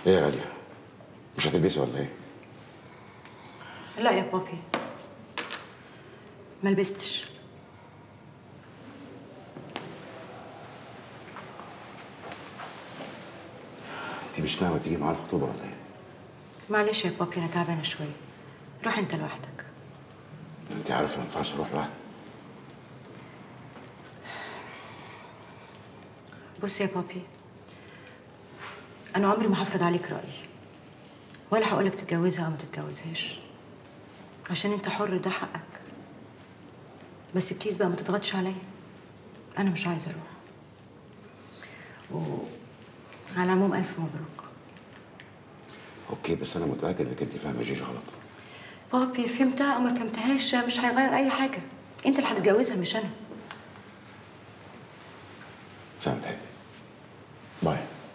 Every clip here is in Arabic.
ايه يا غالية؟ مش هتلبسي ولا ايه؟ لا يا بابي، ما لبستش. انت مش ناوية تيجي معانا الخطوبة ولا ايه؟ معلش يا بابي، انا تعبانه شويه. روح انت لوحدك. انت عارفة ما ينفعش اروح لوحدي. بص يا بابي، انا عمري ما هفرض عليك رايي، ولا هقولك تتجوزها او ما تتجوزهاش، عشان انت حر، ده حقك. بس بليز بقى ما تضغطش عليا، انا مش عايزه اروح. وعلى العموم الف مبروك. اوكي، بس انا متأكد انك انت فاهمة جيجي غلط. بابي فهمتها او ما فهمتهاش مش هيغير اي حاجه، انت اللي هتتجوزها مش انا. زي ما تحبي. باي.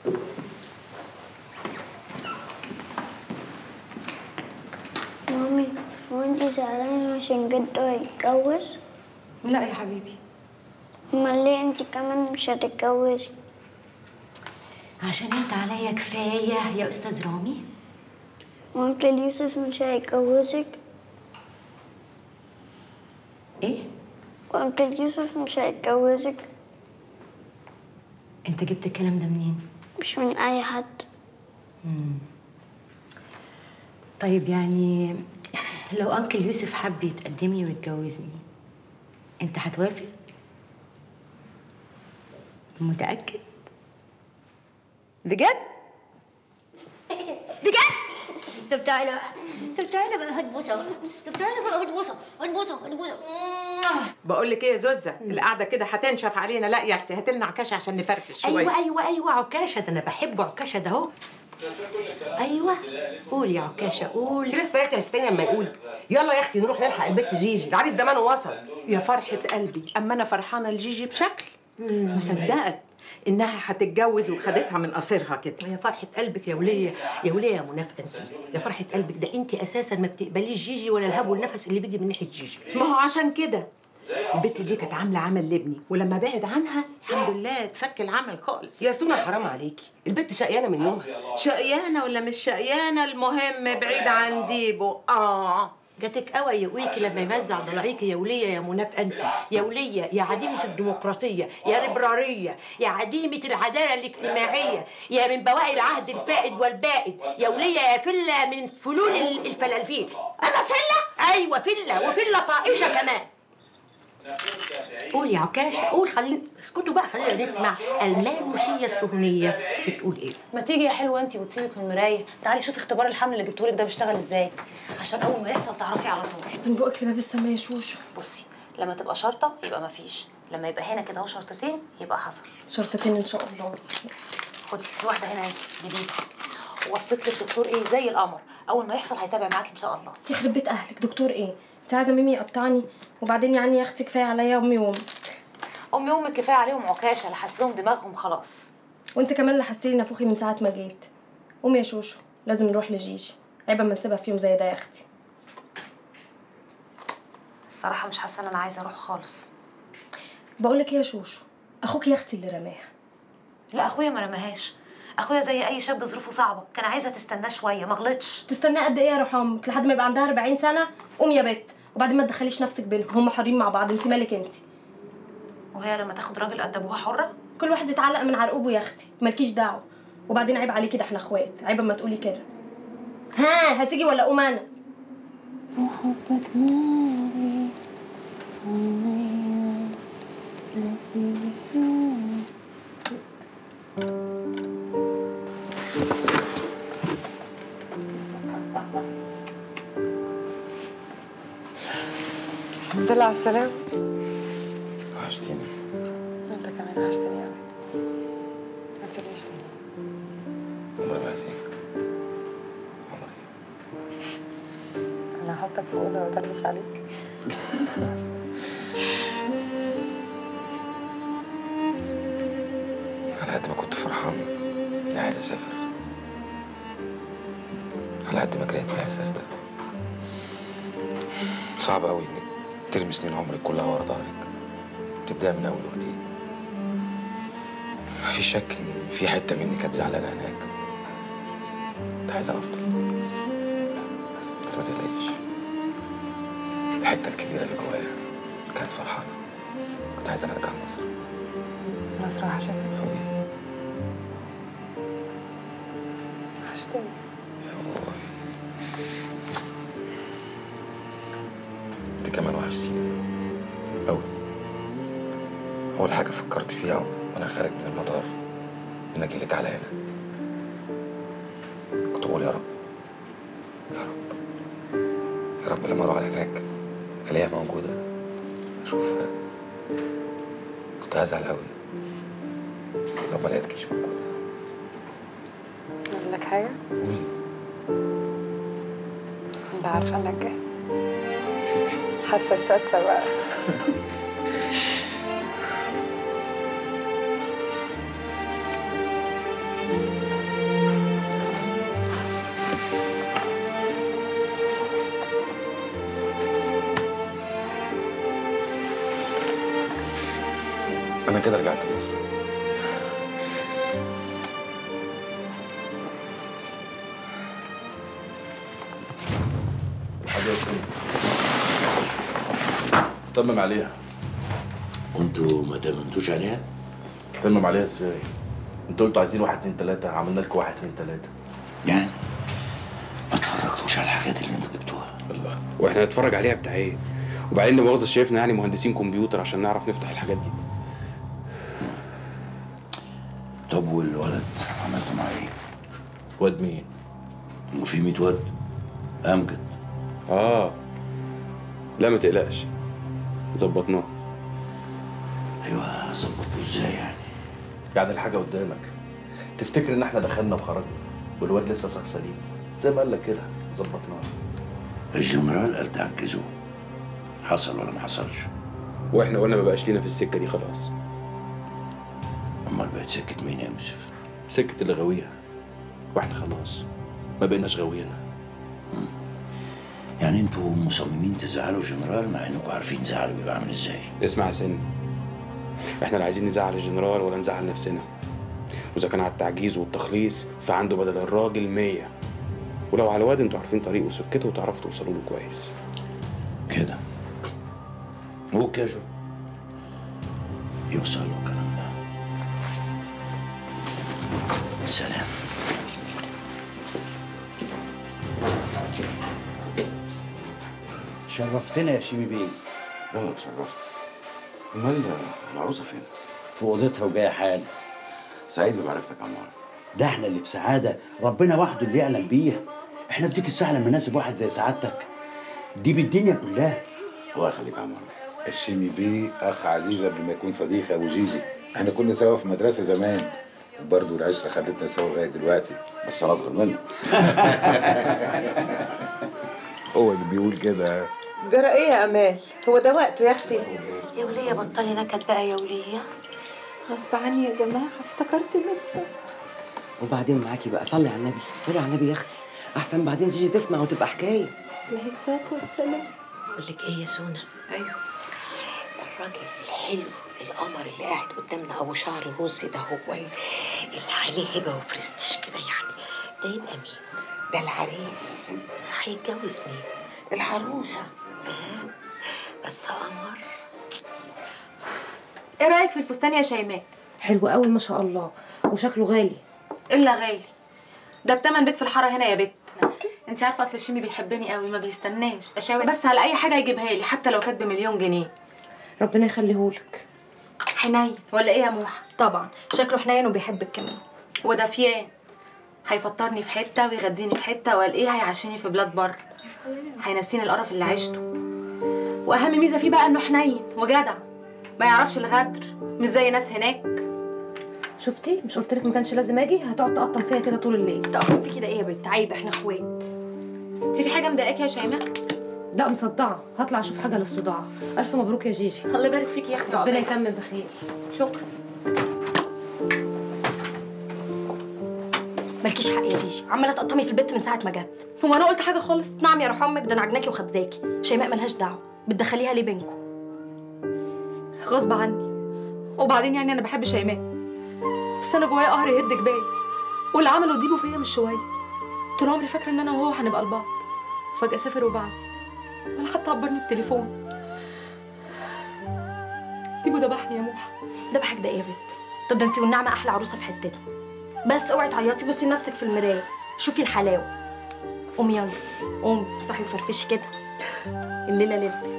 مامي، هو انت زعلانة عشان جدو هيتجوز؟ لا يا حبيبي. امال ليه انت كمان مش هتتجوزي؟ عشان انت عليا كفايه يا استاذ رامي. وانكل يوسف مش هيتجوزك؟ ايه؟ وانكل يوسف مش هيتجوزك؟ انت جبت الكلام ده منين؟ مش من اي حد. طيب يعني لو انكل يوسف حب يتقدم لي ويتجوزني، انت هتوافق؟ متأكد؟ بجد؟ بجد؟ طب تعالى بقى، طب تعالى بقى، هات بوسه بقى، طب تعالى بقى، هات بوسه، هات بوسه، هات بوسه. بقول لك ايه يا زوزه، القعده كده هتنشف علينا. لا يا اختي، هات لنا عكاشه عشان نفرفش شويه. ايوه ايوه ايوه، عكاشه ده انا بحبه، عكاشه ده اهو. ايوه قول يا عكاشه قول. انت لسه قلت هستني لما يقول. يلا يا اختي نروح نلحق البت جيجي، العريس زمانه وصل. يا فرحه قلبي، اما انا فرحانه لجيجي بشكل. ما صدقت انها هتتجوز وخدتها من قصيرها كده. يا فرحه قلبك يا وليه، يا وليه يا منافقه انت. يا فرحه قلبك ده انت اساسا ما بتقبليش جيجي ولا الهب والنفس اللي بيجي من ناحيه جيجي. ما هو عشان كده البت دي كانت عامله عمل لابني، ولما بعد عنها الحمد لله اتفك العمل خالص. يا سونا حرام عليكي، البت شقيانه من يومها. شقيانه ولا مش شقيانه، المهم بعيد عن ديبو. جاتك قوي يقويكي لما يمزع ضلعيكي يا وليه يا منافقه انت، يا وليه يا عديمه الديمقراطيه، يا ليبراليه، يا عديمه العداله الاجتماعيه، يا من بواقي العهد الفائد والبائد، يا وليه يا فله من فلول الفلالفيل. انا فله؟ ايوه فله، وفله طائشه كمان. قول يا عكاشه قول، خلينا اسكتوا بقى، خلينا نسمع المانوسيه الصهنيه بتقول ايه. ما تيجي يا حلوه انت وتسيبك من المرايه، تعالي شوفي اختبار الحمل اللي جبتهولك ده بيشتغل ازاي، عشان اول ما يحصل تعرفي على طول. من بقك لباب السما يا شوشو. بصي، لما تبقى شرطه يبقى ما فيش، لما يبقى هنا كده اهو شرطتين يبقى حصل. شرطتين ان شاء الله. خدي في واحده هنا اهي جديده، ووصيت لك دكتور ايه زي القمر، اول ما يحصل هيتابع معاكي ان شاء الله. يخرب بيت اهلك، دكتور ايه؟ انت عايزه ميمي يقطعني؟ وبعدين يعني يا اختي كفايه عليا امي وامك. امي وامك كفايه عليهم عكاشه، لحس لهم دماغهم خلاص. وانت كمان لحستي لي نافوخي من ساعه ما جيت. قومي يا شوشو، لازم نروح لجيجي، عيب اما نسيبها في يوم زي ده يا اختي. الصراحه مش حاسه ان انا عايزه اروح خالص. بقول لك ايه يا شوشو، اخوك يا اختي اللي رماها. لا اخويا ما رماهاش، اخويا زي اي شاب ظروفه صعبه كان عايزها تستناه شويه، ما غلطش. تستناه قد ايه يا روح امك؟ لحد ما يبقى عندها 40 سنه؟ قومي يا بت، وبعدين ما تدخليش نفسك بينهم، هم حرين مع بعض، انت مالك انت؟ وهي لما تاخد راجل قد ابوها حره؟ كل واحد يتعلق من عرقوبه يا اختي، مالكيش دعوه. وبعدين عيب عليكي، ده احنا اخوات، عيب اما تقولي كده. ها هتيجي ولا اقوم انا؟ وحبك مالي عينيا التي الحمد لله على السلامة. وحشتيني. انت كمان وحشتني قوي. ما تسيبنيش تاني. عمري ما هسيبك. عمري. انا هحطك في اوضه وادرس عليك. على قد ما كنت فرحان اني عايز اسافر، على قد ما كرهت الاحساس ده. صعب قوي انك ترمي سنين عمرك كلها ورا ظهرك، تبدأ من اول وجديد. مفيش شك ان في حته مني كانت زعلانه هناك، كنت عايزها افضل، بس ما تقلقيش، الحته الكبيره اللي جوايا كانت فرحانه. كنت عايز ارجع مصر. مصر وحشتك؟ أوي. وحشتني. انت كمان وحشتيني أوي. أول حاجة فكرت فيها وأنا خارج من المطار إن أجيلك على هنا. كنت بقول يا رب يا رب يا رب لما أروح على هناك ألاقيها موجودة أشوفها. كنت هزعل أوي لو ما لقيتكيش موجودة. أقول لك حاجة؟ قولي. كنت عارفة إنك جاي. حاسة بقى. أنا كده رجعت مصر. الحاجة يا سيدي تمم عليها. وانتوا ما تممتوش عليها؟ تمم عليها ازاي؟ انتوا قلتوا عايزين 1 2 3، عملنا لكم 1 2 3. يعني ما اتفرجتوش على الحاجات اللي انتوا جبتوها؟ الله، واحنا نتفرج عليها بتاع ايه؟ وبعدين مؤاخذة شايفنا يعني مهندسين كمبيوتر عشان نعرف نفتح الحاجات دي. طب والولد عملتوا معاه ايه؟ واد مين؟ وفي 100 واد؟ امجد. لا ما تقلقش، ظبطناه. ايوه ظبطوه ازاي يعني؟ يعني الحاجة قدامك، تفتكر ان احنا دخلنا وخرجنا والواد لسه صح سليم زي ما قال لك كده؟ ظبطناه. الجنرال قال تعجزوه، حصل ولا ما حصلش؟ واحنا قلنا ما بقاش لينا في السكة دي خلاص. امال بقت سكة مين يا يوسف؟ سكة اللي غاويها، واحنا خلاص ما بقيناش غاويينها. يعني انتوا مصممين تزعلوا الجنرال مع انكم عارفين زعله بيبقى عامل ازاي؟ اسمع يا سن، احنا لا عايزين نزعل الجنرال ولا نزعل نفسنا. واذا كان على التعجيز والتخليص فعنده بدل الراجل 100. ولو على الواد انتوا عارفين طريقه وسكته وتعرفوا توصلوا له كويس. كده وكاجو يوصل له الكلام ده. سلام. شرفتنا يا شيمي بيه. لا شرفت. امال العروسه فين؟ في اوضتها وجايه حال. سعيد بعرفتك يا عمار. ده احنا اللي في سعاده، ربنا وحده اللي يعلم بيها. احنا في ديك الساعه لما ناسب واحد زي سعادتك دي بالدنيا كلها. الله يخليك يا عمار. الشيمي بيه اخ عزيز قبل ما يكون صديق ابو جيجي. احنا كنا سوا في مدرسه زمان، وبرضه العشره خدتنا سوا لغايه دلوقتي. بس انا اصغر منه. هو اللي بيقول كده. جرى ايه يا امال؟ هو ده وقته يا اختي؟ يا وليه بطلي نكد بقى يا وليه. غصب عني يا جماعه، افتكرت لسه. وبعدين معاكي بقى، صلي على النبي، صلي على النبي يا اختي، احسن بعدين جيجي تسمع وتبقى حكايه. عليه الصلاه والسلام. اقول لك ايه يا سونا؟ ايوه، الراجل الحلو القمر اللي قاعد قدامنا ابو شعر روسي ده هو اللي عليه هبه وفرستيج كده يعني، ده يبقى مين؟ ده العريس. هيتجوز مين؟ العروسه. بس قمر. ايه رايك في الفستان يا شيماء؟ حلو قوي ما شاء الله، وشكله غالي. الا غالي، ده بتمن بيت في الحاره هنا يا بت. انت عارفه اصل الشيمي بيحبني قوي، ما بيستناش اشاور بس على اي حاجه يجيبها لي حتى لو كانت ب1,000,000 جنيه. ربنا يخليهولك. حنين ولا ايه يا موحه؟ طبعا شكله حنين وبيحبك كمان. ودافيان، هيفطرني في حته ويغديني في حته، وقال ايه هيعشيني في بلاد بره، هينسيني القرف اللي عشته. واهم ميزه فيه بقى انه حنين وجدع، ما يعرفش الغدر، مش زي ناس هناك. شفتي؟ مش قلت لك ما كانش لازم اجي؟ هتقعد تقطم فيا كده طول الليل. تقطم فيكي ده ايه يا بنت؟ عيب، احنا اخوات. انت في حاجه مضايقاكي يا شيماء؟ لا مصدعه، هطلع اشوف حاجه للصداع. الف مبروك يا جيجي. الله يبارك فيكي يا اختي. ربنا يتمم بخير. شكرا. مالكيش حق يا جيجي، عماله تقطمي في البيت من ساعه ما جت. هو انا قلت حاجه خالص؟ نعم يا روح امك، ده انا عجناكي وخبزاكي. شيماء ملهاش دعوه، بتدخليها ليه بينكم؟ غصب عني. وبعدين يعني انا بحب شيماء، بس انا جوايا قهر يهد جبالي، واللي عمله ديبو فيا مش شويه. طول عمري فاكره ان انا وهو هنبقى لبعض، وفجاه سافر وبعد، ولا حتى عبرني بتليفون. تيبو دبحني يا موحة. دبحك ده ايه يا بت؟ طب ده انت والنعمه احلى عروسه في حتتنا. بس اوعي تعيطي، بصي لنفسك في المرايه، شوفي الحلاوه. قومي يلا، قومي صحي وفرفشي كده، الليله ليلتك.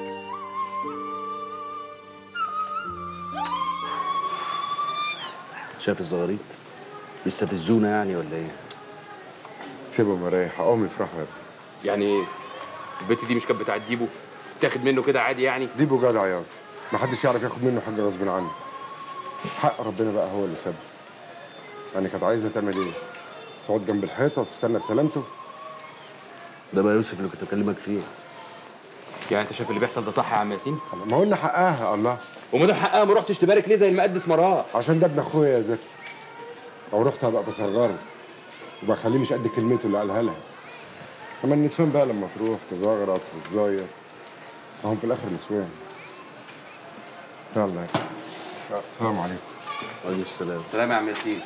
شايف الزغاريط بيستفزونا يعني ولا ايه؟ سيبهم مريح، قوم يفرحوا يا ابني. يعني ايه؟ البت دي مش كانت بتاعت ديبو؟ تاخد منه كده عادي يعني؟ ديبو جدع ياض، محدش يعرف ياخد منه حاجه غصب عنه. حق ربنا بقى هو اللي سابه. يعني كانت عايزه تعمل ايه؟ تقعد جنب الحيطه وتستنى بسلامته؟ ده بقى يوسف اللي كنت بكلمك فيه. يعني انت شايف اللي بيحصل ده صح يا عم ياسين؟ ما قلنا حقها. الله، وما دام حقها ما رحتش تبارك ليه زي المقدس مراه؟ عشان ده ابن اخويا يا زكي. لو رحت هبقى بصغره وبخليه مش قد كلمته اللي قالها لها. اما النسوان بقى لما تروح تزغرط وتزاير هم في الاخر نسوان. يلا يا السلام عليكم. وعليكم السلام. سلام يا عم ياسين.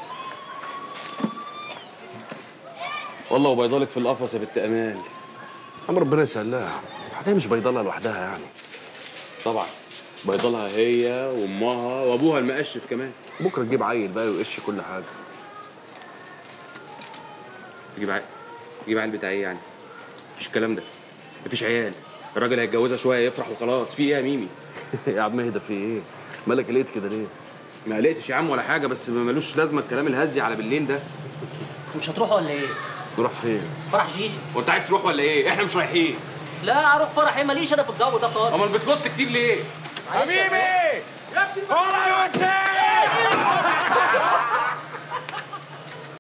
والله وبيضلك في القفص يا بنت امال. عم ربنا يسهلها، حاجه مش بيضلها لوحدها يعني. طبعا بيضلها هي وامها وابوها المقشف كمان. بكره تجيب عيل بقى ويقش كل حاجه. تجيب عيل بتاع ايه يعني؟ مفيش الكلام ده، مفيش عيال. الراجل هيتجوزها شويه يفرح وخلاص. في ايه يا ميمي؟ يا عم اهدى، في ايه؟ مالك قلقت كده ليه؟ ما قلقتش يا عم ولا حاجه، بس ملوش لازمه الكلام الهزي على بالليل ده. مش هتروحوا ولا ايه؟ نروح فين؟ فرح جيجي. وانت عايز تروح ولا ايه؟ احنا مش رايحين. لا اروح فرح ايه؟ ماليش انا في الجو ده خالص. امال بتلط كتير ليه؟ حبيبي يا ابني